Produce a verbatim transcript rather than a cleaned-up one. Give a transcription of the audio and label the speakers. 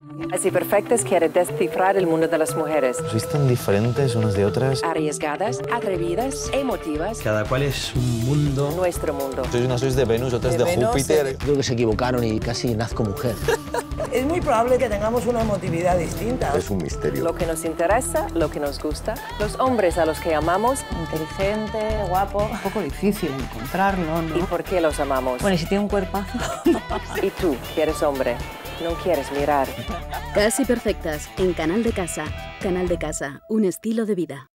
Speaker 1: Así Perfectas quiere descifrar el mundo de las mujeres.
Speaker 2: ¿Sois tan diferentes unas de otras?
Speaker 1: Arriesgadas, atrevidas, emotivas.
Speaker 3: Cada cual es un mundo.
Speaker 1: Nuestro mundo.
Speaker 2: Sois unas sois de Venus, otras de,
Speaker 4: De Venus,
Speaker 2: Júpiter.
Speaker 4: de-
Speaker 5: Creo que se equivocaron y casi nazco mujer.
Speaker 4: Es muy probable que tengamos una emotividad distinta.
Speaker 6: Es un misterio.
Speaker 1: Lo que nos interesa, lo que nos gusta. Los hombres a los que amamos.
Speaker 7: Inteligente, guapo.
Speaker 8: Un poco difícil encontrarlo, ¿no?
Speaker 1: ¿Y por qué los amamos?
Speaker 7: Bueno, y si tiene un cuerpazo.
Speaker 1: ¿Y tú, que eres hombre? No quieres mirar.
Speaker 9: Casi Perfectas, en Canal de Casa. Canal de Casa, un estilo de vida.